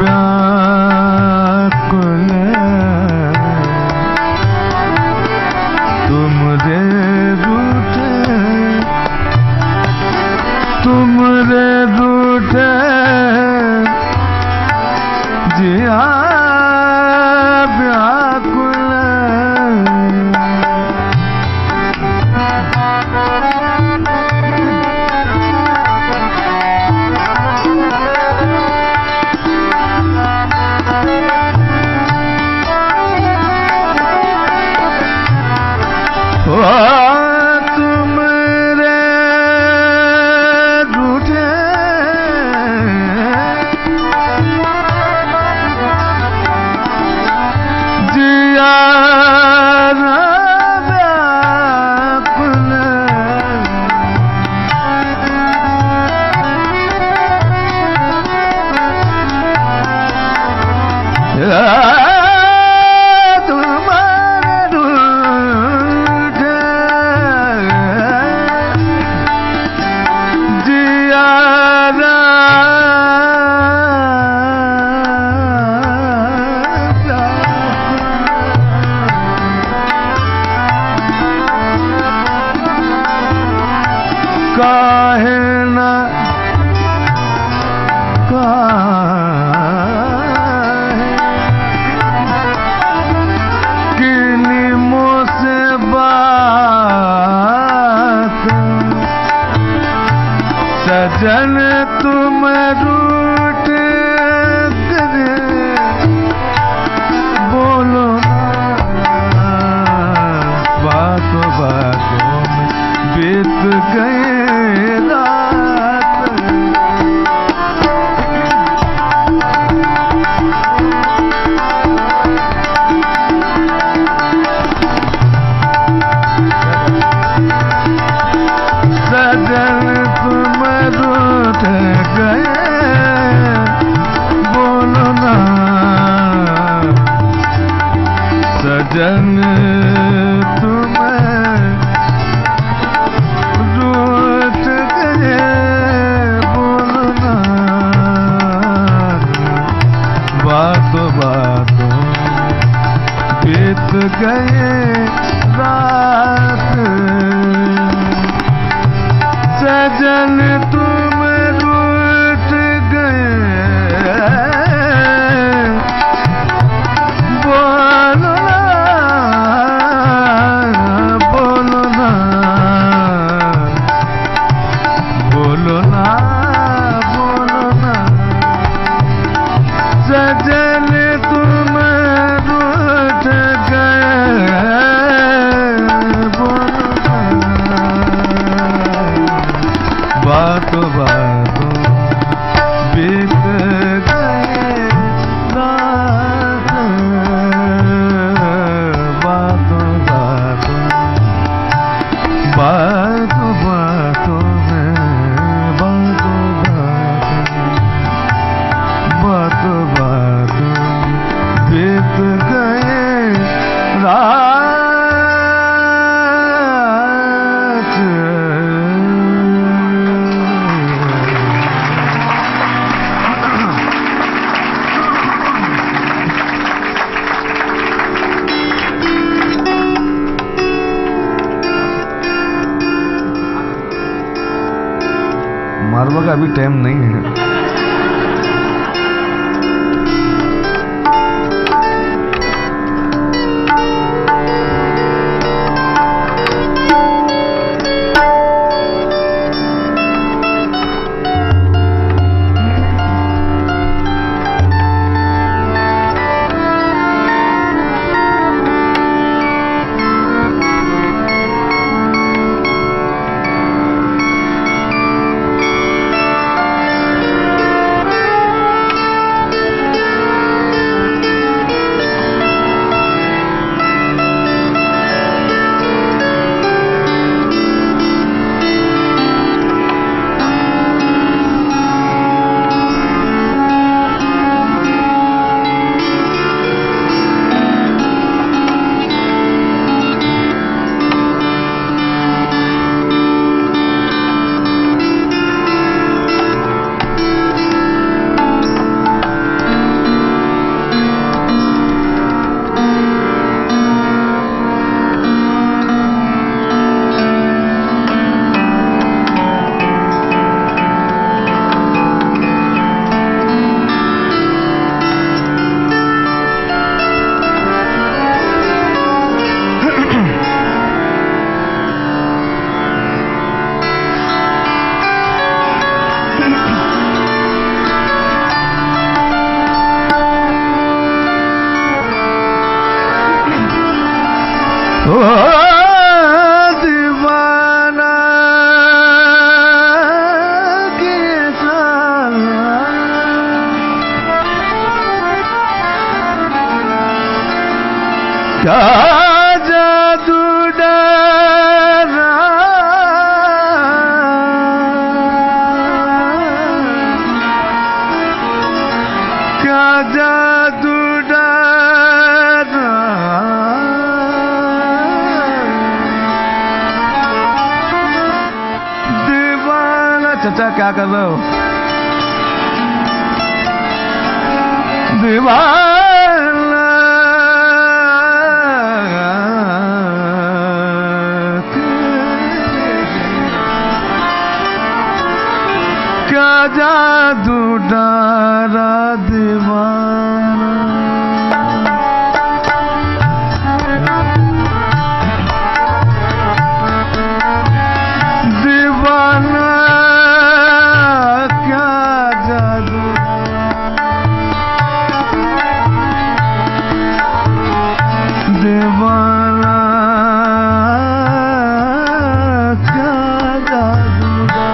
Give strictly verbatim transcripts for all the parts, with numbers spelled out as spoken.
व्याकुल तुम रे रूठे तुम रे रूठे जिया व्याकुल तुम रे रूठे जिया व्याकुल काहे न काहे किन्हीं मुँह से बात सजन तुम रूठ करे बोलो बातों बातों में बीत गए सजन तुम रूठ गए बोलना बातों बातों बीत गए रात सजन तुम रूठ गए बातों बातों बीत गए रात बातों बातों बातों बातों में बातों बातों बातों बातों बीत गए रात मारवा का अभी टाइम नहीं है। ओ दीवाना कैसा क्या जादू डरा क्या जादू डरा दीवाना। चाचा क्या कर रहे हो? दीवाना क्या जादू डारा दीवाना। दीवाना क्या जादू दीवाना क्या जादू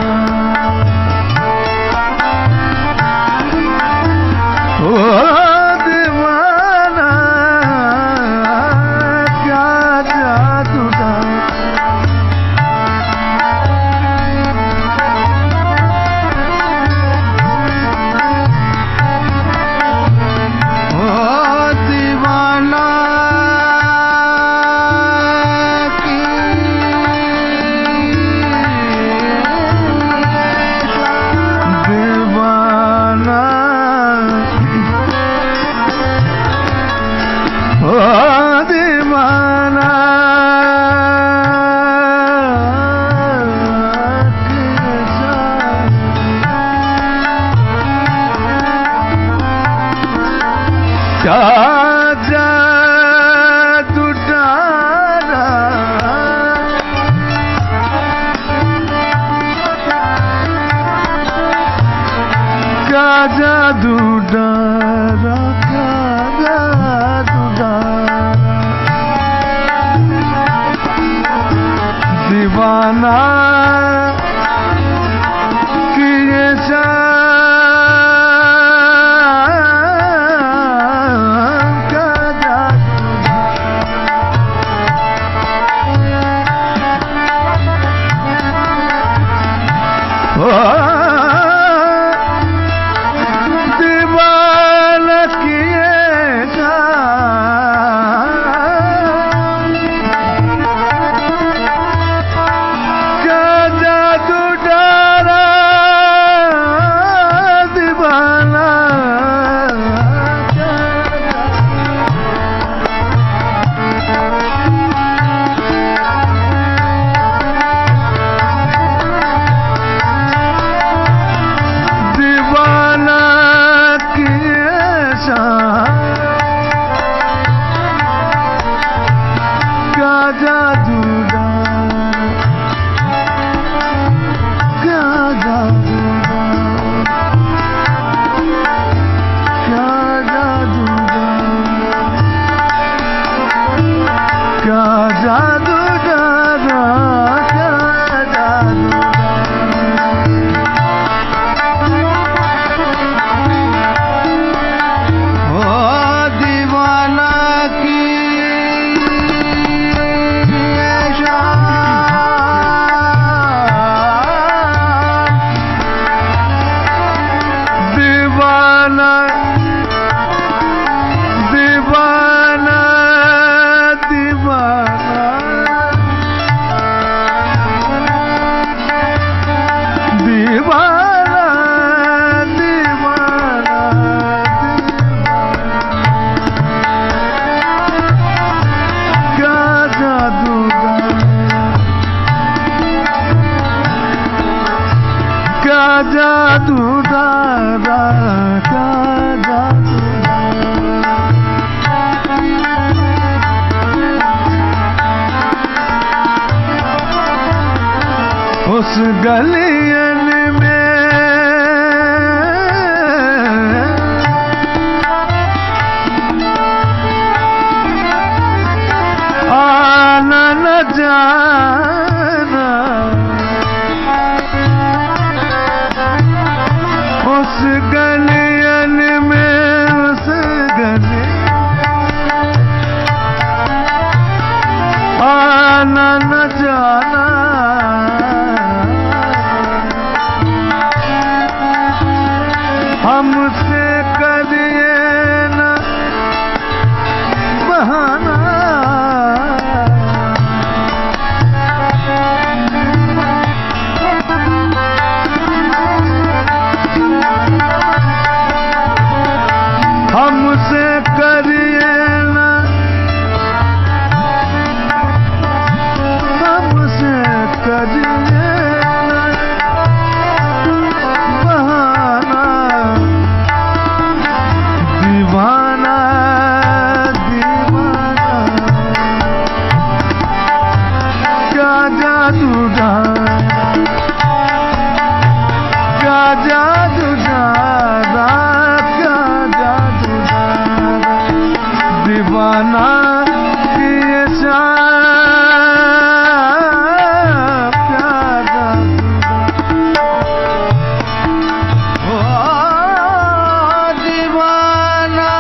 ओ दीवाना क्या जादू ओ दीवाना की दीवाना ओ दीवाना क्या जादू डारा क्या जादू डारा क्या जादू डारा दीवाना किए शाम का जादू। ओ दीवाना किए शाम क्या जादू डारा दीवाना दीवाना किए शाम क्या जादू डारा क्या जादू क्या जादू क्या जादू डारा क्या जादू ओ दीवाना की शाम दीवाना दीवाना दीवाना दीवाना दीवाना क्या जादू क्या जादू डारा क्या जादू उस गलियन में आना न जाना हमसे करिए न बहाना हमसे करिए न हमसे करिए दीवाना दीवाना क्या जादू डाला क्या जादू डाला क्या जादू डाला दीवाना किए शाम क्या जादू दीवाना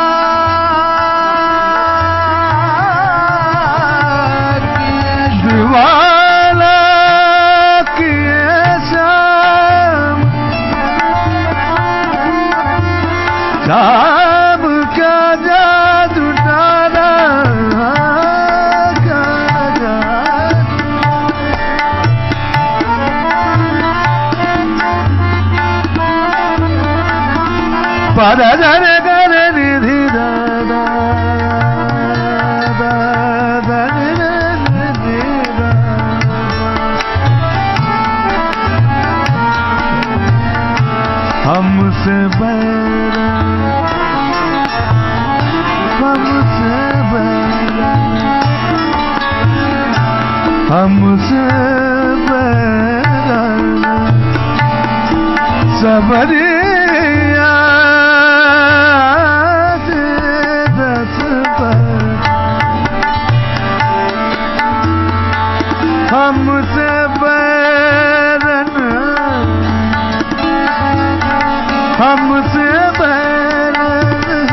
दीवाना किए शाम शाम क्या जादू डाला क्या जादू पदा जाने करे निधि दादा दादा निधि हमसे बैर हमसे बैर हमसे बैर सबरिया दस पर हमसे बैरन हमसे बैरन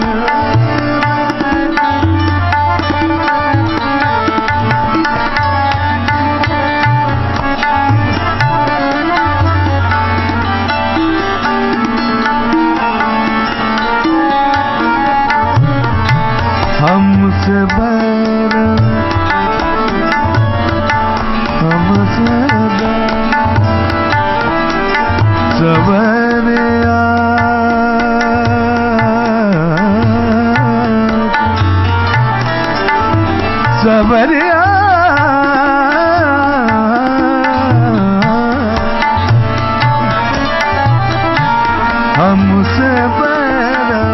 हमसे बैरन हमसे बैरन सबरिया सबरिया हमसे बैरन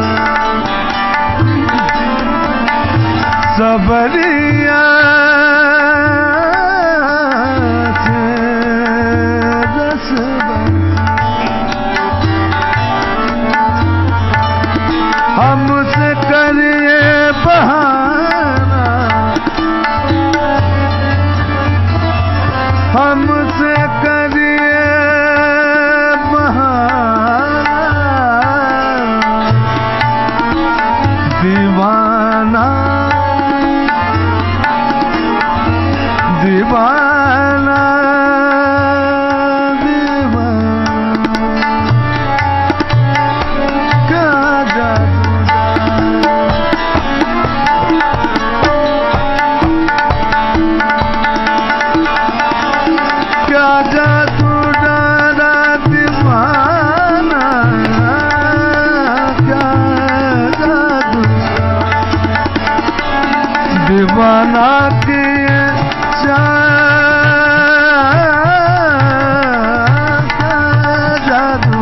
सबरिया से दस हमसे करिए बहाना हमसे करिए बहाना दीवाना दीवाना दीवाना क्या जादू क्या जादू डाला दीवाना क्या जादू दीवाना किए जादू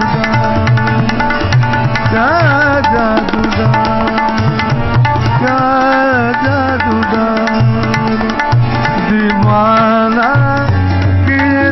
क्या जादू क्या जादू दीवाना किए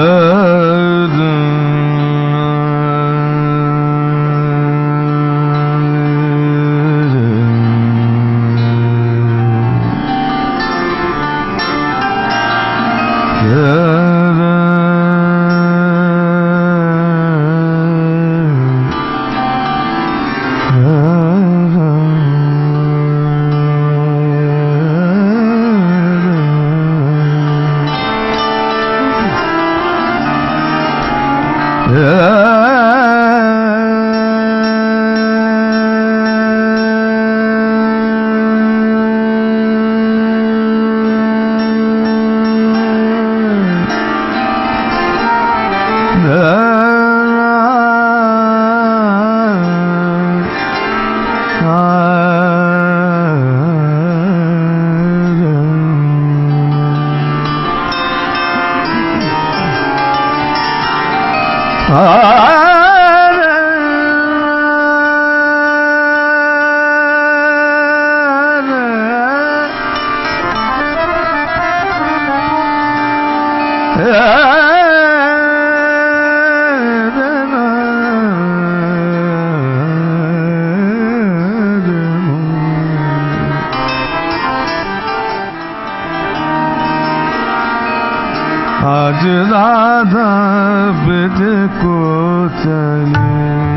आज राधा ब्रज को चले,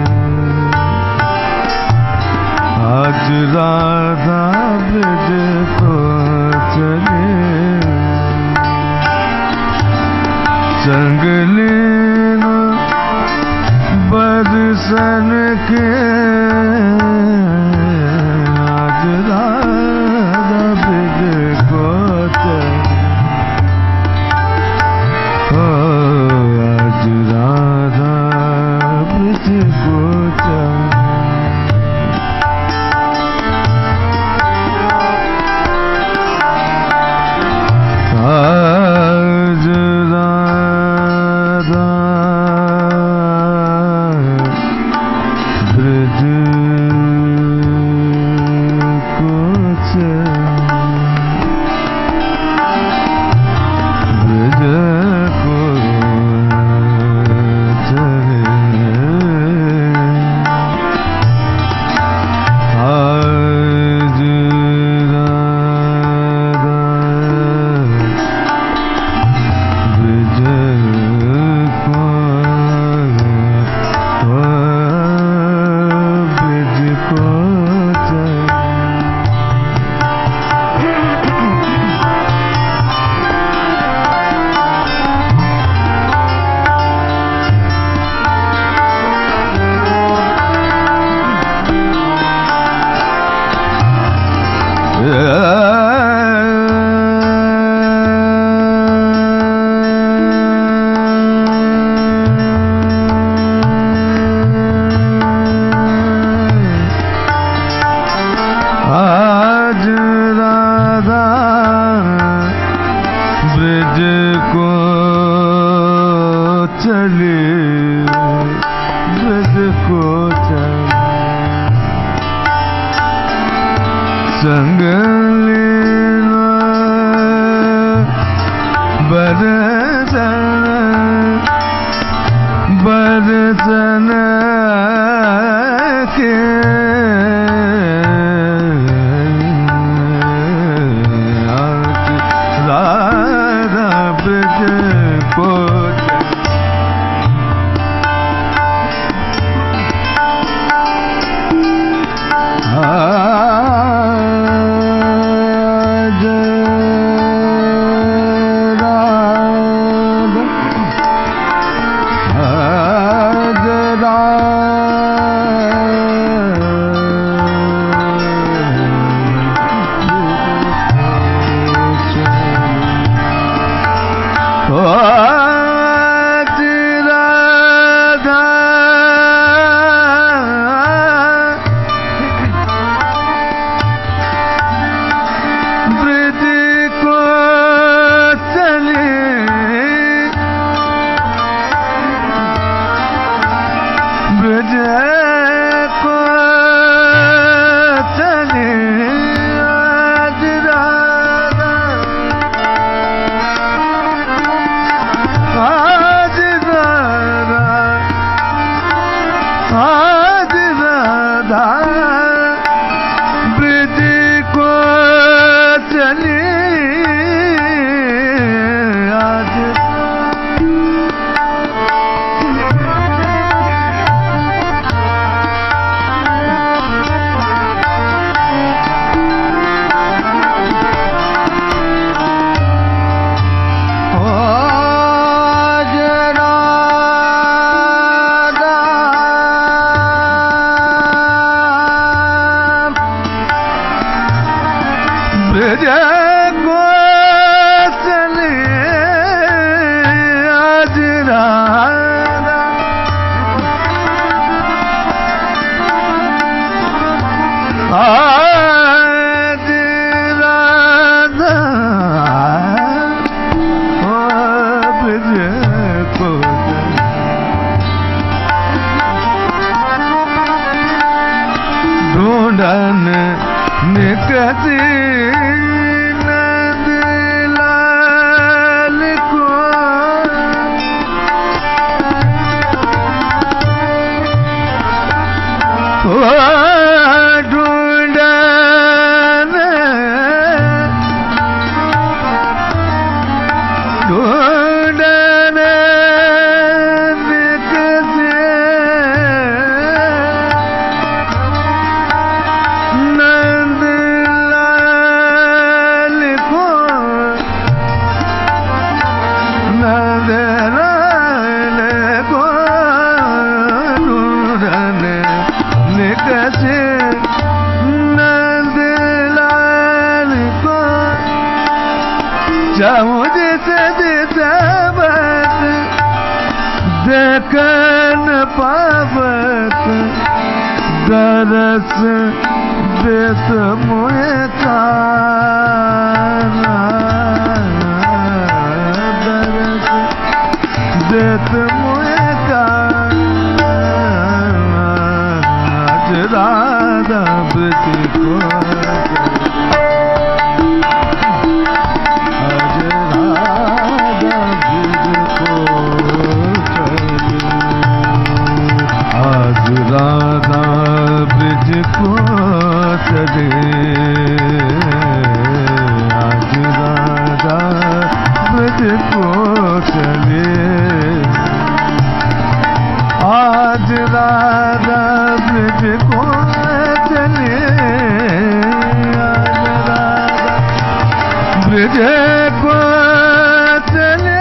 आज राधा ब्रज को चले, संग लेना बरसन के, आज राधा ब्रज को चले, आज राधा ब्रज को चले। आज राधा ब्रज को चले, ब्रज को चले, आज राधा ब्रज को, ब्रज को चले। आज राधा ब्रज को चले, ब्रज को चले, संग लेना बरसन, बरसन के, आज राधा ब्रज को आज राधा, आज राधा ब्रज को चले आज राधा आज राधा ओ ब्रज को ढूंढन निकटी नंद लाल को ढूंढन ढूंढन निकटे नंद लाल को नंद लाल को ढूंढन निकटे नंद लाल को चाहूं जिसे दिसबत देखन पावत दरस देत मोहे काना दरस देत मोहे काना आज राधा ब्रज को आज राधा ब्रज को चले आज राधा ब्रज को चले आज राधा ब्रज को चले आज राधा ब्रज को चले आज राधा ब्रज को चले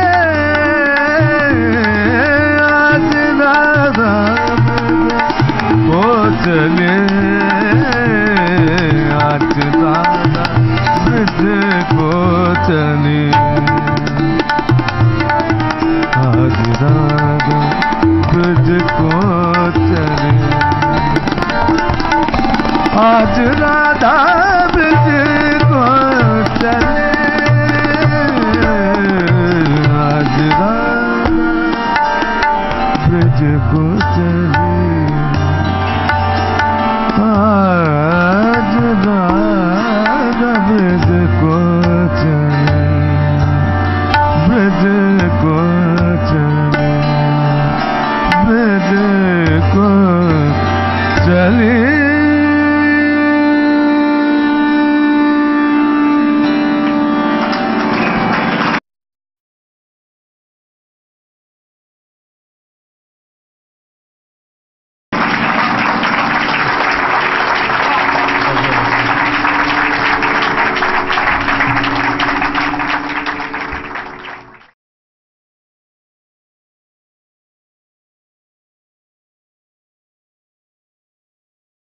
आज राधा को चले आज राधा ब्रज को चले आज राधा ब्रज को चले आज राधा ब्रज को चले आज राधा ब्रज को